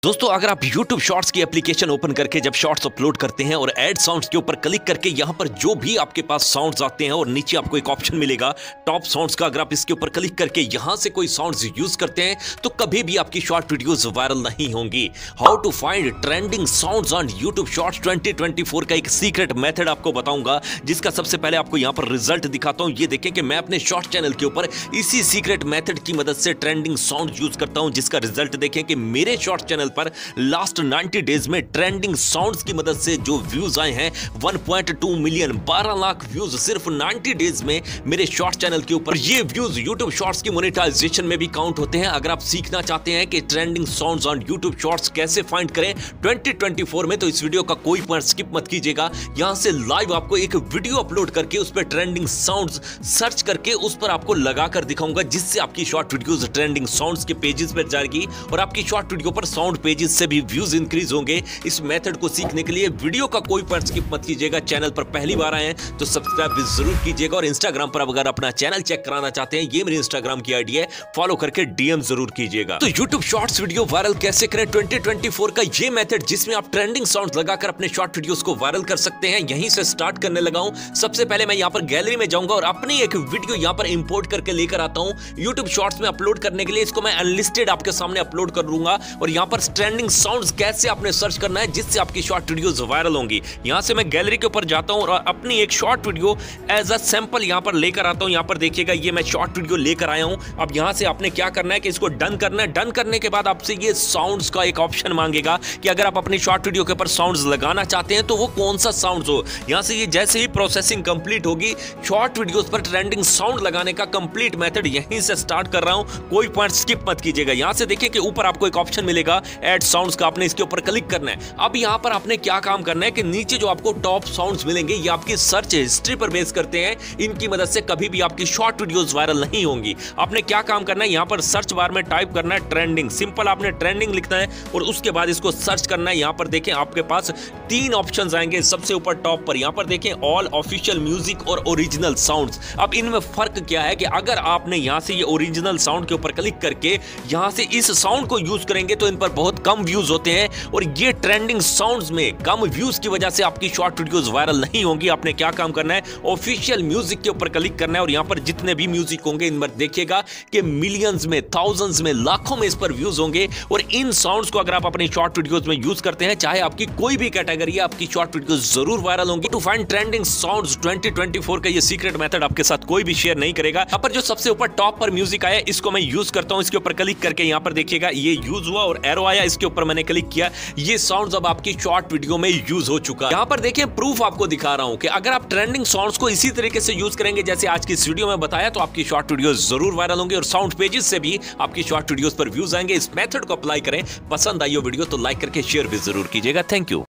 दोस्तों अगर आप YouTube शॉर्ट्स की एप्लीकेशन ओपन करके जब शॉर्ट्स अपलोड करते हैं और ऐड साउंड्स के ऊपर क्लिक करके यहां पर जो भी आपके पास साउंड्स आते हैं और नीचे आपको एक ऑप्शन मिलेगा टॉप साउंड्स का, अगर आप इसके ऊपर क्लिक करके यहां से कोई साउंड्स यूज करते हैं तो कभी भी आपकी शॉर्ट वीडियोस वायरल नहीं होंगी। How to find trending sounds on YouTube shorts 2024 का एक सीक्रेट मेथड आपको बताऊंगा, जिसका सबसे पहले आपको यहां पर रिजल्ट दिखाता हूं। ये देखें कि मैं अपने शॉर्ट चैनल के ऊपर इसी सीक्रेट मेथड की मदद से ट्रेंडिंग साउंड यूज करता हूं, जिसका रिजल्ट देखें कि मेरे शॉर्ट चैनल पर लास्ट 90 डेज में ट्रेंडिंग साउंड्स की मदद से जो व्यूज आए हैं 1.2 मिलियन, 12 लाख व्यूज सिर्फ 90 डेज में मेरे शॉर्ट चैनल के ऊपर। ये व्यूज YouTube शॉर्ट्स की मोनेटाइजेशन में भी काउंट होते हैं। अगर आप सीखना चाहते हैं कि trending sounds on YouTube shorts कैसे फाइंड करें 2024 में, तो इस वीडियो का कोई पॉइंट स्किप मत कीजिएगा। यहां से लाइव आपको एक वीडियो अपलोड करके उस पर ट्रेंडिंग साउंड्स सर्च करके उस पर आपको लगाकर दिखाऊंगा, जिससे आपकी शॉर्ट वीडियोस ट्रेंडिंग साउंड्स के पेजेस पर जाएगी और आपकी शॉर्ट वीडियो पर साउंड पेजेस से भी व्यूज इंक्रीज होंगे। इस मेथड को सीखने के लिए वीडियो का कोई पार्ट स्किप मत कीजिएगा। चैनल पर पहली बार आए हैं तो सब्सक्राइब भी जरूर कीजिएगा और इंस्टाग्राम पर अगर अपना चैनल चेक कराना चाहते हैं, ये मेरी इंस्टाग्राम की आईडी है, फॉलो करके डीएम जरूर कीजिएगा। तो YouTube शॉर्ट्स वीडियो वायरल कैसे करें 2024 का ये मेथड, जिसमें आप ट्रेंडिंग साउंड्स लगाकर अपने शॉर्ट वीडियोस को वायरल कर सकते हैं, यहीं से स्टार्ट करने लगा हूं। सबसे पहले मैं यहां पर गैलरी में जाऊंगा और अपनी एक वीडियो यहां पर इंपोर्ट करके लेकर आता हूं YouTube शॉर्ट्स में अपलोड करने के लिए। इसको मैं अनलिस्टेड आपके सामने अपलोड कर दूंगा और यहां पर ट्रेंडिंग साउंड्स कैसे आपने सर्च करना है जिससे आपकी शॉर्ट वीडियोस वायरल होंगी। यहां से मैं गैलरी के ऊपर जाता हूं और अपनी एक short video as a sample यहां पर लेकर आता हूं। यहां पर देखिएगा ये मैं शॉर्ट वीडियो लेकर आया हूं। अब यहां से आपने क्या करना है कि इसको डन करना है। डन करने के बाद आपसे ये साउंड्स का एक ऑप्शन मांगेगा कि अगर आप अपनी शॉर्ट वीडियो के ऊपर साउंड्स लगाना चाहते हैं तो वो कौन सा साउंड्स हो। यहां से ये जैसे ही प्रोसेसिंग कंप्लीट होगी, शॉर्ट वीडियोस पर ट्रेंडिंग साउंड लगाने का कंप्लीट मेथड यहीं से स्टार्ट कर रहा हूं। कोई पॉइंट स्किप मत कीजिएगा। यहां से देखिए कि ऊपर आपको एक ऑप्शन मिलेगा ऐड साउंड्स का, आपने इसके ऊपर क्लिक करना है। अब यहां पर आपने क्या काम करना है कि नीचे जो आपको टॉप साउंड्स मिलेंगे ये आपकी सर्च हिस्ट्री पर बेस करते हैं। इनकी मदद से कभी भी आपकी शॉर्ट वीडियोस वायरल नहीं होंगी। आपने क्या काम करना है, यहां पर सर्च बार में टाइप करना है ट्रेंडिंग, सिंपल आपने ट्रेंडिंग लिखना है और उसके बाद इसको सर्च करना है। यहां पर देखें आपके पास 3 ऑप्शंस आएंगे। सबसे ऊपर टॉप पर यहां पर देखें ऑल ऑफिशियल म्यूजिक और ओरिजिनल साउंड्स। अब इनमें फर्क क्या है कि अगर आपने यहां से ये ओरिजिनल साउंड के ऊपर क्लिक करके यहां से इस साउंड को यूज करेंगे तो इन पर बहुत कम व्यूज होते हैं और ये ट्रेंडिंग साउंड्स में कम व्यूज की वजह से आपकी शॉर्ट वीडियोस वायरल नहीं होंगी। आपने क्या काम करना है, ऑफिशियल म्यूजिक के ऊपर क्लिक करना है और यहां पर जितने भी म्यूजिक होंगे इन पर देखिएगा कि मिलियंस में, थाउजेंड्स में, लाखों में इस पर व्यूज होंगे। और इन साउंड्स को अगर आप अपनी शॉर्ट वीडियोस में यूज करते हैं, चाहे आपकी कोई भी कैटेगरी है, आपकी शॉर्ट वीडियोस जरूर वायरल होंगी। टू फाइंड ट्रेंडिंग साउंड्स 2024 का ये सीक्रेट मेथड आपके साथ कोई भी शेयर नहीं करेगा। यहाँ पर जो सबसे ऊपर टॉप पर म्यूजिक आया इसको मैं यूज करता हूं। इसके ऊपर क्लिक करके यहां पर देखिएगा ये यूज हुआ और एरो आया, इसके ऊपर मैंने क्लिक किया। ये साउंड्स अब आपकी शॉर्ट वीडियो में यूज हो चुका है। यहां पर देखिए प्रूफ आपको दिखा रहा हूं कि अगर आप ट्रेंडिंग साउंड्स को इसी तरीके से यूज करेंगे जैसे आज की इस वीडियो में बताया, तो आपकी शॉर्ट वीडियोस जरूर वायरल होंगे और साउंड पेजेस से भी आपकी शॉर्ट वीडियोस पर व्यूज आएंगे। इस मेथड को अप्लाई करें। पसंद आई हो वीडियो तो लाइक करके शेयर भी जरूर कीजिएगा। Thank you.